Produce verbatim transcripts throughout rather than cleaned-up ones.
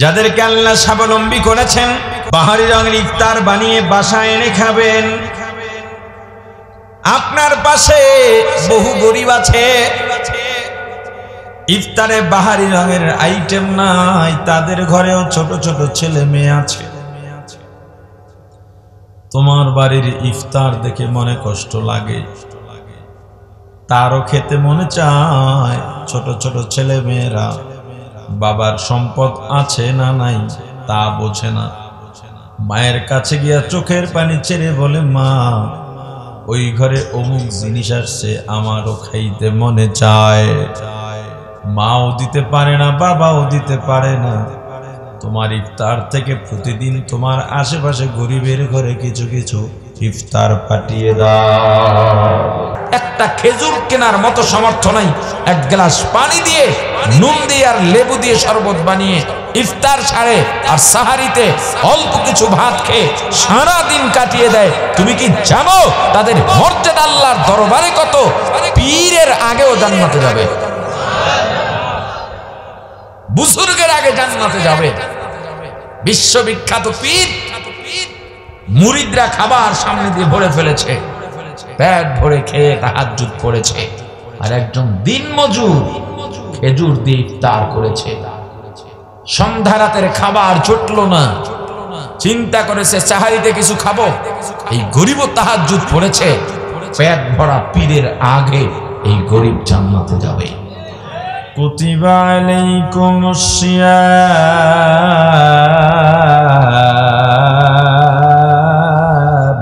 যাদেরকে আল্লাহ স্বাবলম্বী করেছেন বাহারি রঙের ইফতার বানিয়ে বাসায় এনে খাবেন। আপনার পাশে বহু গরিব আছে, ইফতারে বাহারি রঙের আইটেম নাই, তাদের ঘরেও ছোট ছোট ছেলে মেয়ে আছে। তোমার বাড়ির ইফতার দেখে মনে কষ্ট লাগে, তারও খেতে মনে চায়। ছোট ছোট ছেলে মেয়েরা বাবার সম্পদ আছে না নাই তা বোঝে না, মায়ের কাছে গিয়া চোখের পানি ছেড়ে বলে, মা ওই ঘরে অমুক জিনিস আসছে, আমারও খাইতে মনে চায়। মাও দিতে পারে না, বাবাও দিতে পারে না। তোমার ইফতার থেকে প্রতিদিন তোমার আশেপাশে গরিবের ঘরে কিছু কিছু ইফতার পাঠিয়ে দাও। একটা খেজুর কেনার মতো সামর্থ্য নাই, এক গ্লাস পানি দিয়ে নুন দিয়ে আর লেবু দিয়ে শরবত বানিয়ে ইফতার সারে আর সাহারিতে অল্প কিছু ভাত খেয়ে সারা দিন কাটিয়ে দেয়। তুমি কি জানো তাদের মর্যাদা আল্লাহর দরবারে কত? পীরের আগেও জান্নাতে যাবে, বুজুর্গের আগে জান্নাতে যাবে। বিশ্ববিখ্যাত পীর, মুরিদরা খাবার সামনে দিয়ে ভরে ফেলেছে, পেট ভরে খেয়ে তাহাজ্জুদ পড়েছে, আর একজন দিনমজুর খেজুর দিয়ে ইফতার করেছে। সন্ধ্যা রাতের খাবার জুটলো না, চিন্তা করেছে সাহারিতে কিছু খাবো। এই গরিব তাহাজ্জুদ পড়েছে, পেট ভরা পীরের আগে এই গরিব জান্নাতে যাবে। কুতিবা আলাইকুমুস সিয়াম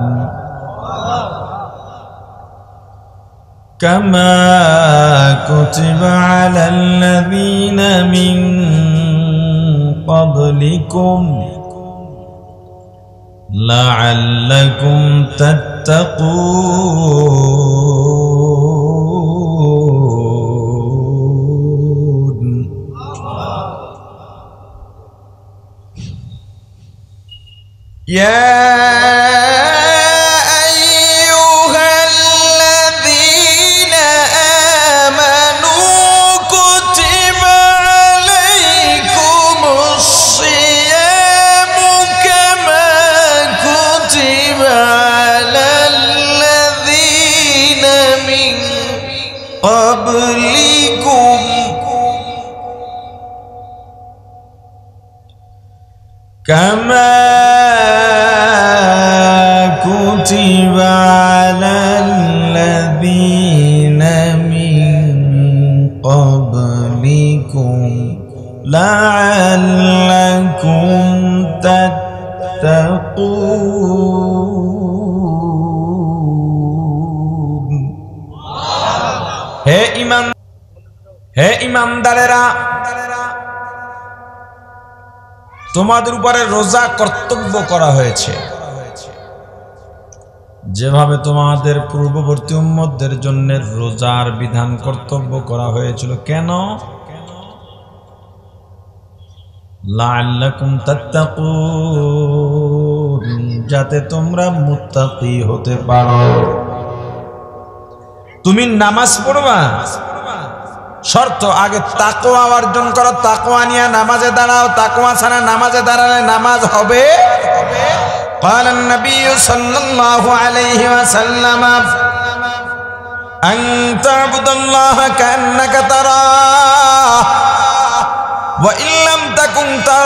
কামা কুতিবা আলাল্লাযীনা মিন ক্বাবলিকুম লাআল্লাকুম তাত্তাকুন। ইয়া كما كتب على الذين من قبلكم لعلكم تتقون। হে ইমান হে ইমানদারেরা, তোমাদের উপরে রোজা কর্তব্য করা হয়েছে, যেভাবে তোমাদের পূর্ববর্তী উম্মতদের জন্য রোজার বিধান কর্তব্য করা হয়েছিল। কেন? লাআল্লাকুম তাত্তাকুন, যাতে তোমরা মুত্তাকি হতে পারো। তুমি নামাজ পড়বা, শর্ত আগে তাকওয়া অর্জন করো, তাকওয়া নিয়ে নামাজে দাঁড়াও। তাকওয়া ছাড়া নামাজে দাঁড়ালে নামাজ হবে? قال النبي صلى الله عليه وسلم أن تعبد الله كأنك تراه وإن لم تكن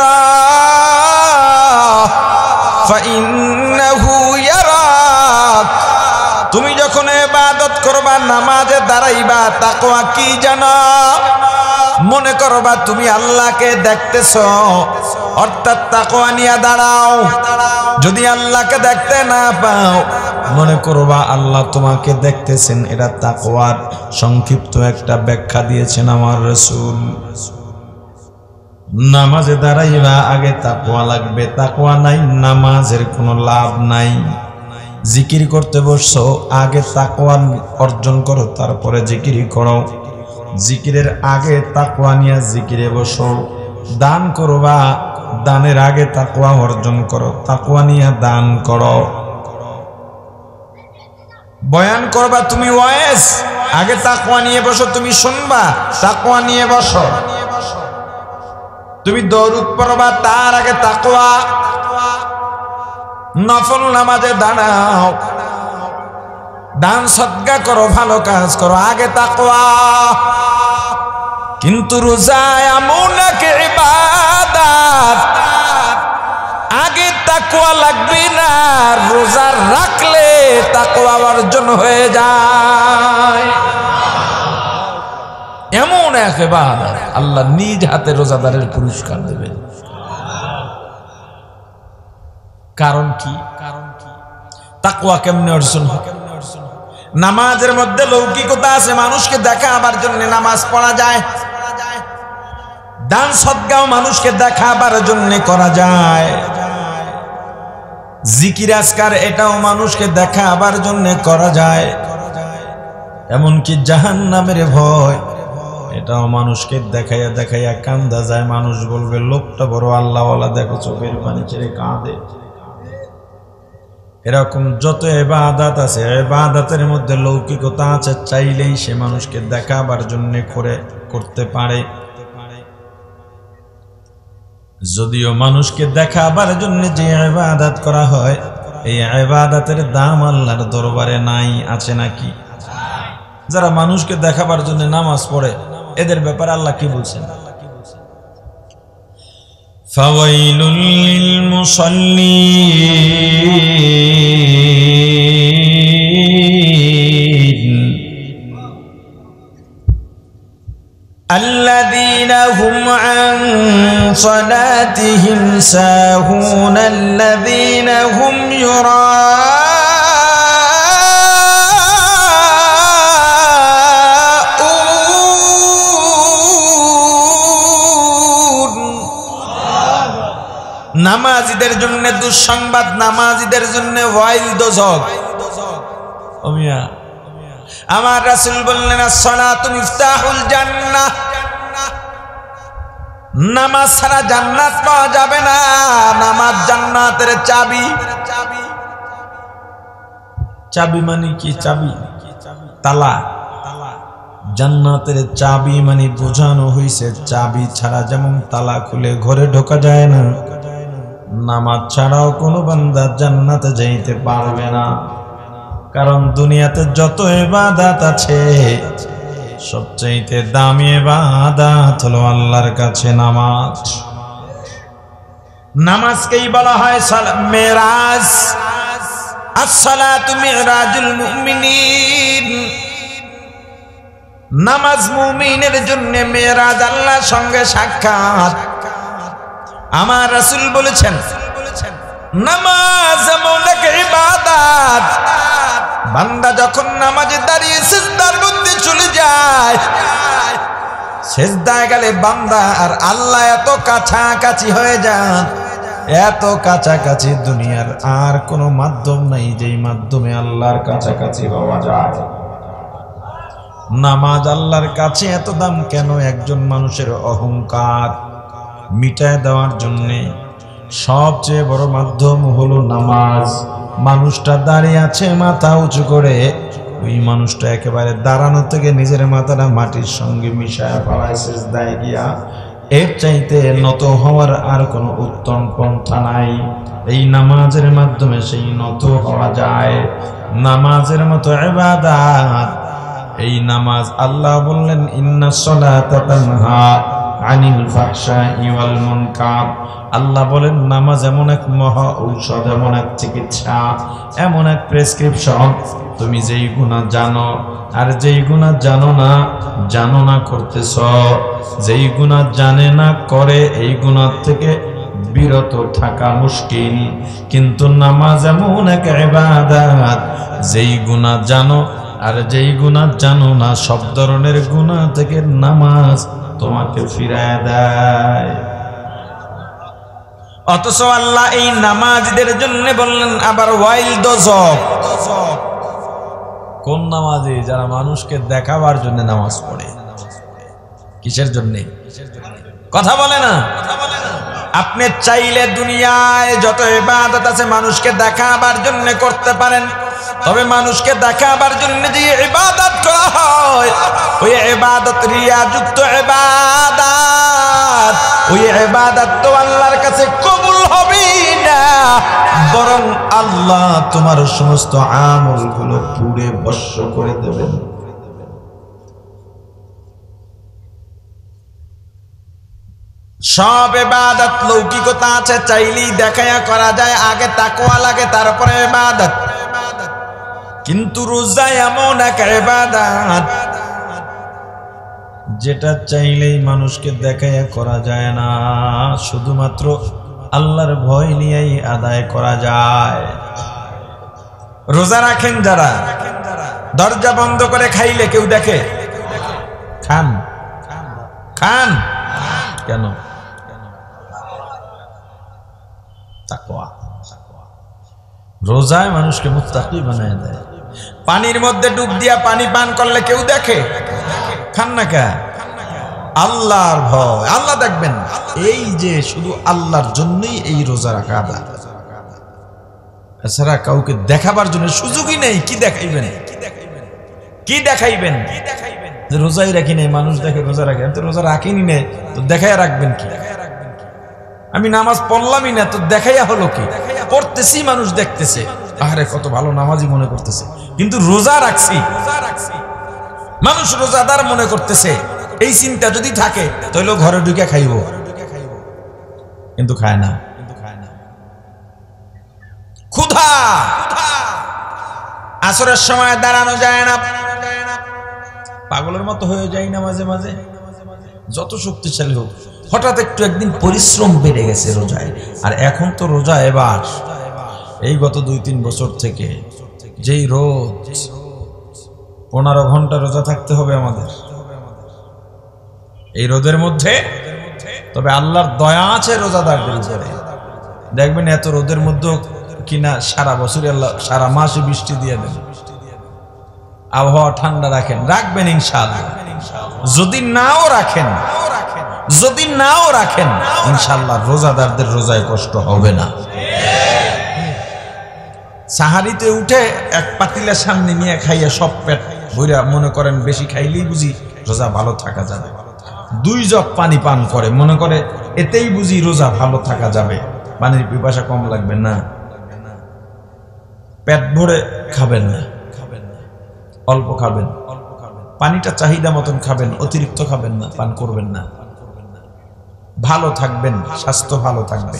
تراه فإنه يراك। তুমি যখন ইবাদত করবা, নামাজে দাঁড়াইবা, তাকওয়া কি জানো? মনে করবা তুমি আল্লাহকে দেখতেছো, অর্থাৎ তাকওয়া নিয়ে দাঁড়াও। যদি আল্লাহকে দেখতে না পাও, মনে করবা আল্লাহ তোমাকে দেখতেছেন। এটা তাকওয়ার সংক্ষিপ্ত একটা ব্যাখ্যা দিয়েছেন আমার রাসূল। নামাজে দাঁড়াইবা, আগে তাকওয়া লাগবে। তাকওয়া নাই, নামাজের কোনো লাভ নাই। জিকির করতে বসছো, আগে তাকওয়া অর্জন করো, তারপরে জিকির করো। জিকিরের আগে তাকওয়া নিয়ে জিকিরে বসো। দান করবা, দানের আগে তাকওয়া অর্জন করো, তাকওয়া নিয়ে দান করো। বয়ান করবা তুমি ওয়াইজ, আগে তাকওয়া নিয়ে বসো। তুমি শুনবা, তাকওয়া নিয়ে বসো। তুমি দরুদ পড়বা তার আগে তাকওয়া, নফল নামাজে দাঁড়াও, দান সদকা করো, ভালো কাজ করো, আগে তাকওয়া। কিন্তু রোজা এমন এক ইবাদত, আগে তাকওয়া লাগবে না, রোজা রাখলে তাকওয়া অর্জন হয়ে যায়। এমন এক ইবাদত আল্লাহ নিজ হাতে রোজাদারের পুরস্কার দেবেন। কারণ কি? কারণ কি? তাকওয়া কেমনে অর্জন হয়? নামাজের মধ্যে লৌকিকতা আছে, মানুষকে দেখাবার জন্য নামাজ পড়া যায়, দান সদকাও মানুষকে দেখাবার জন্য করা যায়, জিকির আজকার এটাও মানুষকে দেখাবার জন্য করা যায়, এমনকি জাহান্নামের ভয় এটাও মানুষকে দেখাইয়া দেখাইয়া কান্দা যায়। মানুষ বলবে লোকটা বড় আল্লাহওয়ালা, দেখো চোখের পানি ছেড়ে কাঁদে। এরকম যত ইবাদত আছে, ইবাদতের মধ্যে লৌকিকতা আছে, চাইলেই সে মানুষকে দেখাবার জন্য করে করতে পারে। যদিও মানুষকে দেখাবার জন্য যে ইবাদত করা হয়, এই ইবাদতের দাম আল্লাহর দরবারে নাই। আছে নাকি? যারা মানুষকে দেখাবার জন্য নামাজ পড়ে, এদের ব্যাপারে আল্লাহ কি বলছেন? ফাওয়াইলুল লিল মুসাল্লিন আল্লাযীনা হুম আন সালাতিহিম সাহুন আল্লাযীনা হুম ইউরাউন নামাজীদের জন্য দুঃসংবাদ, নামাজীদের জন্য ওয়াইল দোজখ। ও মিয়া, আমার রাসূল বললেন as-সালাতু মিফতাহুল জান্নাহ, নামাজ ছাড়া জান্নাত পাওয়া যাবে না, নামাজ জান্নাতের চাবি। চাবি মানে কি? চাবি তালা, জান্নাতের চাবি মানে বোঝানো হয়েছে চাবি ছাড়া যেমন তালা খুলে ঘরে ঢোকা যায় না, নামাজ ছাড়াও কোনো বান্দা জান্নাতে যাইতে পারবে না। কারণ দুনিয়াতে যত ইবাদত আছে, সবচেয়ে দামি ইবাদত হলো আল্লাহর কাছে নামাজ। নামাজকেই বলা হয় মেরাজ, আস-সালাতু মিরাজুল মুমিনিন। নামাজ মুমিনের জন্য মেরাজ, আল্লাহর সঙ্গে সাক্ষাৎ। আমার রাসূল বলেছেন নামাজ এমন এক ইবাদত, বান্দা যখন নামাজে দাঁড়িয়ে সিজদার মধ্যে চলে যায়, সিজদায় গেলে বান্দা আর আল্লাহ এত কাছাকাছি হয়ে যান, এত কাছাকাছি দুনিয়ার আর কোনো মাধ্যম নাই যেই মাধ্যমে আল্লাহর কাছাকাছি হওয়া যায়। নামাজ আল্লাহর কাছে এত দাম কেন? একজন মানুষের অহংকার মিটায় দেওয়ার জন্যে সবচেয়ে বড় মাধ্যম হলো নামাজ। মানুষটা দাঁড়িয়ে আছে মাথা উঁচু করে, ওই মানুষটা একেবারে দাঁড়ানো থেকে নিজের মাথাটা মাটির সঙ্গে মিশায় ফেলায় সিজদায় গিয়া। এর চাইতে নত হওয়ার আর কোনো উত্তম পন্থা নাই। এই নামাজের মাধ্যমে সেই নত হওয়া যায়। নামাজের মতো ইবাদত এই নামাজ। আল্লাহ বললেন ইন্নাস সালাতা তানহা আনিল ফাহশাই ওয়াল মুনকার। আল্লাহ বলেন নামাজ এমন এক মহা ঔষধ, এমন এক চিকিৎসা, এমন এক প্রেসক্রিপশন। তুমি যেই গুনাহ জানো আর যেই গুনাহ জানো না, জানো না করতেছ, যেই গুনাহ জানে না করে, এই গুনাহ থেকে বিরত থাকা মুশকিল। কিন্তু নামাজ এমন এক ইবাদত, যেই গুনাহ জানো আর যেই গুনাহ জানো না, সব ধরনের গুনাহ থেকে নামাজ তোমাকে ফিরায় দেয়। অথচ আল্লাহ এই নামাজীদের জন্য বললেন আবার ওয়াইল দোজখ। কোন নামাজি? যারা মানুষকে দেখাবার জন্য নামাজ পড়ে। কিসের জন্য? কথা বলে না। আপনি চাইলে দুনিয়ায় যত ইবাদত আছে মানুষকে দেখাবার জন্য করতে পারেন, তবে মানুষকে দেখাবার জন্য যে ইবাদত করা হয়, ওই ইবাদত রিয়াযুক্ত ইবাদত। ওই ইবাদত তো আল্লাহর কাছে কবুল হবে না, বরং আল্লাহ তোমার সমস্ত আমলগুলো পুড়ে ভস্ম করে দেবেন। সব ইবাদত লৌকিকতা আছে, চাইলেই দেখায়া করা যায়, আগে তাকওয়া লাগে তারপরে ইবাদত। কিন্তু রোজা এমন এক ইবাদত যেটা চাইলেই মানুষকে দেখায়া করা যায় না, শুধুমাত্র আল্লাহর ভয় নিয়েই আদায় করা যায়। রোজা রাখেন যারা, দরজা বন্ধ করে খাইলে কেউ দেখে? খান খান কেন? তাকওয়া। রোজায় মানুষকে মুত্তাকি বানায় দেয়। পানির মধ্যে ডুব দিয়া পানি পান করলে কেউ দেখে? খান না কে? আল্লাহর ভয়। আল্লাহ দেখবেন, এই যে শুধু আল্লাহর জন্যই এই রোজা রাখা আদা, এছাড়া কাউকে দেখাবার জন্য সুযোগই নেই। কি দেখাইবেন? কি দেখাইবেন? রোজাই রাখি নেই, মানুষ দেখে রোজা রাখে, তো রোজা রাখিনি নেই তো দেখাইয়া রাখবেন কি? আমি নামাজ পড়লামই না তো দেখাইয়া হলো কি? পড়তেছি, মানুষ দেখতেছে, আরে কত ভালো নামাজি মনে করতেছে, কিন্তু রোজা রাখছি, মানুষ রোজাদার মনে করতেছে। এই চিন্তা যদি থাকে তাহলে ঘরে ঢুকে খাইব, কিন্তু খায় না। ক্ষুধা, আসরের সময় দাঁড়ানো যায় না, পাগলের মতো হয়ে যায় না মাঝে মাঝে, যত শক্তিশালী হোক। হঠাৎ একটু একদিন পরিশ্রম বেড়ে গেছে রোজায়, আর এখন তো রোজা এবার এই গত দুই তিন বছর থেকে যেই রোদ, পনেরো ঘন্টা রোজা থাকতে হবে আমাদের এই রোদের মধ্যে। তবে আল্লাহর দয়া আছে রোজাদারদের উপরে, দেখবেন এত রোদের মধ্যে কিনা সারা বছরই আল্লাহ সারা মাসে বৃষ্টি দিয়ে দেন, আবহাওয়া ঠান্ডা রাখেন, রাখবেন ইনশাআল্লাহ। যদি নাও রাখেন, যদি নাও রাখেন ইনশাআল্লাহ রোজাদারদের রোজায় কষ্ট হবে না। সাহারিতে উঠে এক পাতিলের সামনে নিয়ে খাইয়া সব পেট ভইরা মনে করেন বেশি খাইলেই বুঝি রোজা ভালো থাকা যাবে। দুই জগ পানি পান করে মনে করে এতেই বুঝি রোজা ভালো থাকা যাবে, পানির পিপাসা কম লাগবে না। পেট ভরে খাবেন না, অল্প খাবেন, পানিটা চাহিদা মতন খাবেন, অতিরিক্ত খাবেন না, পান করবেন না। ভালো থাকবেন, স্বাস্থ্য ভালো থাকবে,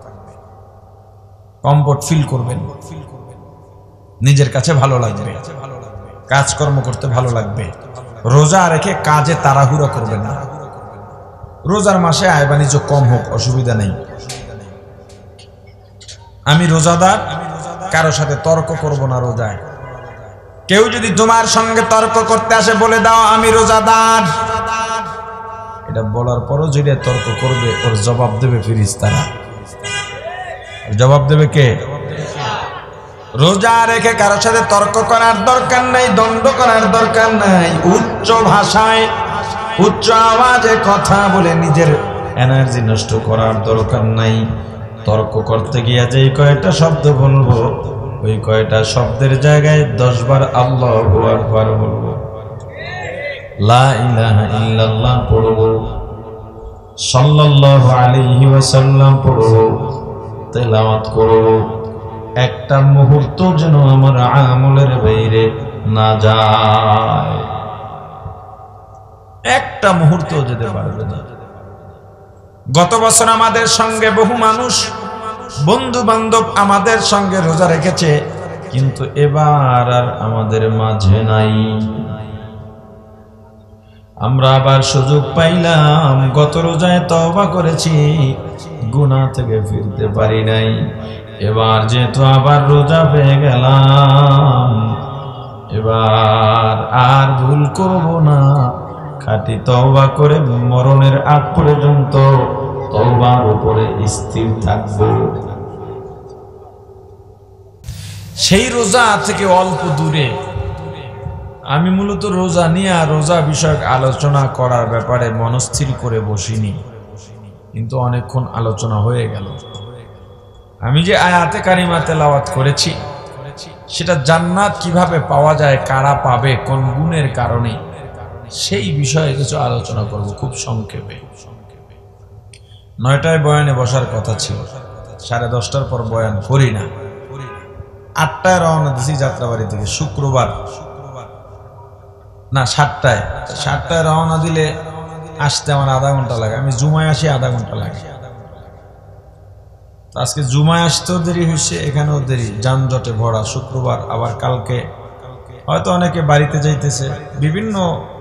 কমফোর্ট ফিল করবেন, নিজের কাছে ভালো লাগবে, কাজকর্ম করতে ভালো লাগবে। রোজা রেখে কাজে তাড়াহুড়া করবেন না। রোজার মাসে আয় বাণিজ্য কম হোক, অসুবিধা নেই। আমি রোজাদার, কারো সাথে তর্ক করব না রোজায়। কেউ যদি তোমার সঙ্গে তর্ক করতে আসে বলে দাও আমি রোজাদার। এটা বলার পরও যেটা তর্ক করবে ওর জবাব দেবে ফেরেশতারা। জবাব দেবে কে? রোজা রেখে কারো সাথে তর্ক করার দরকার নাই, দ্বন্দ্ব করার দরকার নাই। উচ্চ ভাষায় উচ্চ আওয়াজে কথা বলে নিজের এনার্জি নষ্ট করার দরকার নাই। তর্ক করতে গিয়ে যে কয়টা শব্দ বলবো ওই কয়টা শব্দের জায়গায় দশ বার আল্লাহু আকবার বলবো, লা ইলাহা ইল্লাল্লাহ পড়বো, সাল্লাল্লাহু আলাইহি ওয়াসাল্লাম পড়বো, তেলাওয়াত করবো। একটা মুহূর্ত যেন আমার আমলের বাইরে না যায়, একটা মুহূর্ত যেতে পারবে না। গত বছর আমাদের সঙ্গে বহু মানুষ বন্ধু বান্ধব আমাদের সঙ্গে রোজা রেখেছে, কিন্তু এবার আর আমাদের মাঝে নাই। আমরা আবার সুযোগ পাইলাম, গত রোজায় তওবা করেছি, গুনাহ থেকে ফিরতে পারি নাই। এবার যেহেতু আবার রোজা পেয়ে গেলাম, এবার আর ভুল করব না, খাঁটি তওবা করে মরণের আগ পর্যন্ত তওবার উপরে স্থির থাকব। সেই রোজা থেকে অল্প দূরে আমি মূলত রোজা নিয়ে রোজা বিষয়ক আলোচনা করার ব্যাপারে মনস্থির করে বসিনি, কিন্তু অনেকক্ষণ আলোচনা হয়ে গেল। আমি যে আয়াতে কারিমা তেলাওয়াত করেছি সেটা জান্নাত কিভাবে পাওয়া যায়, কারা পাবে, কোন গুণের কারণে, সেই বিষয়ে কিছু আলোচনা করব খুব সংক্ষেপে। নয়টায় বয়ানে বসার কথা ছিল, সাড়ে দশটার পর বয়ান করি না। আটটায় রওনা দিছি যাত্রাবাড়ি থেকে, শুক্রবার না সাতটায় সাতটায় রওনা দিলে আসতে আমার আধা ঘন্টা লাগে। আমি জুমায় আসি আধা ঘন্টা লাগে। আজকে জুমায় আসতেও দেরি হয়েছে, এখানেও দেরি, যানজটে ভরা শুক্রবার। আবার কালকে হয়তো অনেকে বাড়িতে যাইতেছে, বিভিন্ন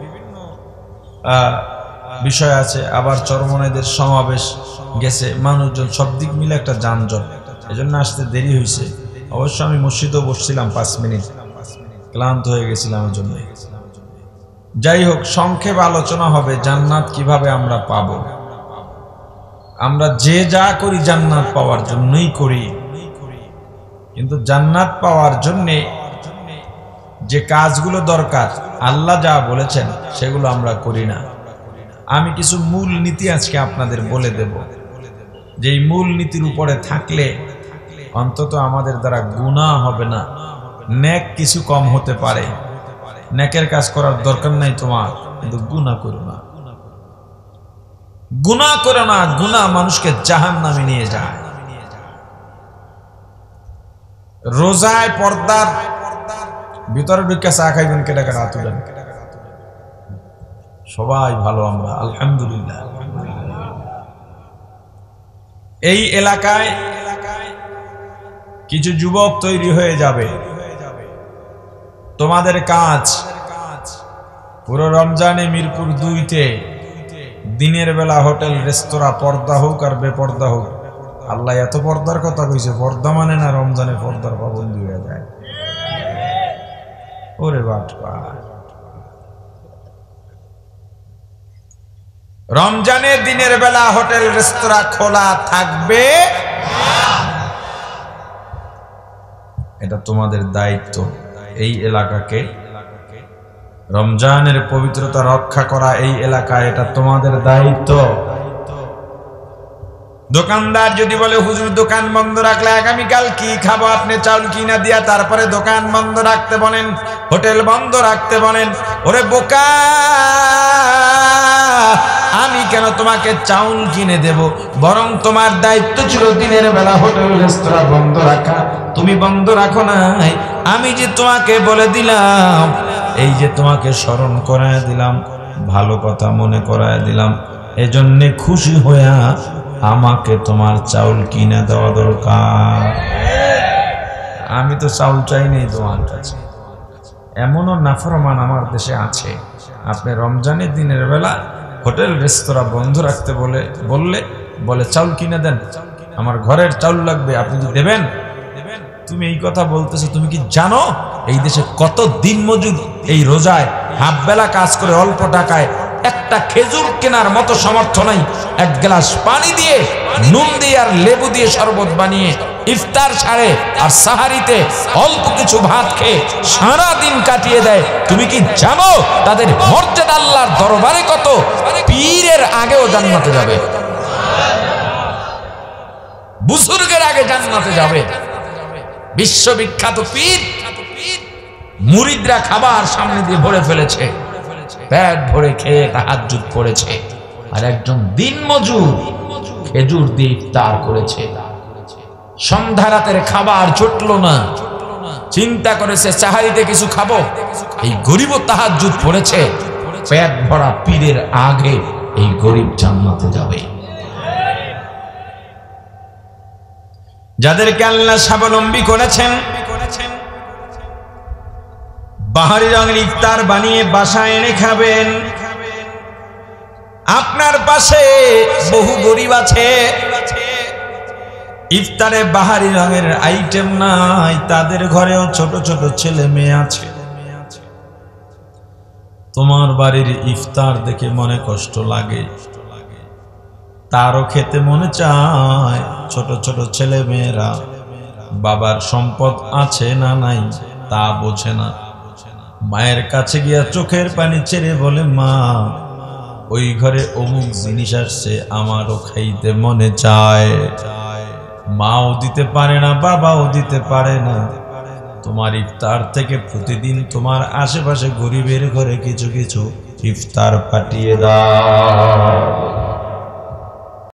বিষয় আছে। আবার চরমনাইদের সমাবেশ গেছে, মানুষজন, সব দিক মিলে একটা যানজট, এজন্য আসতে দেরি হয়েছে। অবশ্য আমি মসজিদেও বসছিলাম পাঁচ মিনিট, ক্লান্ত হয়ে গেছিলাম এর জন্য। যাই হোক, সংক্ষেপ আলোচনা হবে জান্নাত কিভাবে আমরা পাবো। আমরা যে যা করি জান্নাত পাওয়ার জন্যই করি, কিন্তু জান্নাত পাওয়ার জন্যে যে কাজগুলো দরকার আল্লাহ যা বলেছেন সেগুলো আমরা করি না। আমি কিছু মূল নীতি আজকে আপনাদের বলে দেব, যে এই মূল নীতির উপরে থাকলে অন্তত আমাদের দ্বারা গুনাহ হবে না, নেক কিছু কম হতে পারে। নেকের কাজ করার দরকার নাই তোমার, কিন্তু গুনাহ করো না, গুনাহ করো না। গুনাহ মানুষকে জাহান্নামে নিয়ে যায়। রোজায় পর্দার ভিতরে ঢুকে চা খাইবেন, কেটে কেটে হাত তুলেন। সবাই ভালো আমরা, আলহামদুলিল্লাহ। এই এলাকায় কিছু যুবক তৈরি হয়ে যাবে। তোমাদের কাজ পুরো রমজানে মিরপুর দুইতে দিনের বেলা হোটেল রেস্তোরাঁ, পর্দা হোক আর বেপর্দা হোক, আল্লাহ এত পর্দার কথা কইছে, পর্দা মানে না রমজানে পর্দার পাবন্দি হয়ে যায়। ওরে বাবা, রমজানে দিনের বেলা হোটেল রেস্তোরাঁ খোলা থাকবে, এটা তোমাদের দায়িত্ব। এই এলাকাকে, রমজানের পবিত্রতা রক্ষা করা এই এলাকায়, এটা তোমাদের দায়িত্ব। দোকানদার যদি বলে হুজুর দোকান বন্ধ রাখলে আগামীকাল কি খাবো, আপনি চাউল কিনা দিয়া তারপরে দোকান বন্ধ রাখতে বলেন, হোটেল বন্ধ রাখতে বলেন, ওরে বোকা, আমি কেন তোমাকে চাউল কিনে দেব? বরং তোমার দায়িত্ব ছিল দিনের বেলা হোটেল রেস্তোরাঁ বন্ধ রাখা, তুমি বন্ধ রাখো নাই। আমি যে তোমাকে বলে দিলাম, এই যে তোমাকে স্মরণ করায় দিলাম, ভালো কথা মনে করায় দিলাম, এজন্য খুশি হইয়া আমাকে তোমার চাউল কিনে দেওয়া দরকার। আমি তো চাউল চাই নেই তোমার কাছে। এমনও নাফরমান আমার দেশে আছে, আপনি রমজানের দিনের বেলা হোটেল রেস্তোরাঁ বন্ধ রাখতে বলে বললে বলে চাউল কিনে দেন, আমার ঘরের চাউল লাগবে, আপনি কি দেবেন? তুমি এই কথা বলতেছো, তুমি কি জানো এই দেশে কত দিন মজুর এই রোজায় হাফ বেলা কাজ করে অল্প টাকায় একটা খেজুর কেনার মতো সামর্থ্য নাই, এক গ্লাস পানি দিয়ে নুন দিয়ে আর লেবু দিয়ে শরবত বানিয়ে ইফতার ছাড়ে আর সাহারিতে অল্প কিছু ভাত খেয়ে সারা দিন কাটিয়ে দেয়। তুমি কি জানো তাদের মর্যাদা আল্লাহর দরবারে কত? পীরের আগেও জান্নাতে যাবে, বুজুর্গের আগে জান্নাতে যাবে। বিশ্ববিখ্যাত পীর, মুরিদরা খাবার সামনে দিয়ে ভরে ফেলেছে, পেট ভরে খেয়ে তাহাজ্জুদ করেছে, আর একজন দিনমজুর খেজুর দিয়ে ইফতার করেছে। সন্ধ্যা রাতের খাবার জুটলো না, চিন্তা করেছে সাহারিতে কিছু খাবো, এই গরিব তাহাজ্জুদ পড়েছে, পেট ভরা পীরের আগে এই গরিব জান্নাতে যাবে। যাদেরকে আল্লাহ স্বাবলম্বী করেছেন, বাহারি রঙের ইফতার বানিয়ে বাসায় এনে খাবেন। আপনার পাশে বহু গরিব আছে, ইফতারে বাহারি রঙের আইটেম নাই, তাদের ঘরেও ছোট ছোট ছেলে মেয়ে আছে। তোমার বাড়ির ইফতার দেখে মনে কষ্ট লাগে, তারও খেতে মনে চায়। ছোট ছোট ছেলে মেয়েরা বাবার সম্পদ আছে না নাই তা বোঝে না, মায়ের কাছে গিয়া চোখের পানি ছেড়ে বলে, মা ওই ঘরে অমুক জিনিস আসছে, আমারও খাইতে মনে চায়। মাও দিতে পারে না, বাবাও দিতে পারে না। তোমার ইফতার থেকে প্রতিদিন তোমার আশেপাশে গরিবের ঘরে কিছু কিছু ইফতার পাঠিয়ে দাও।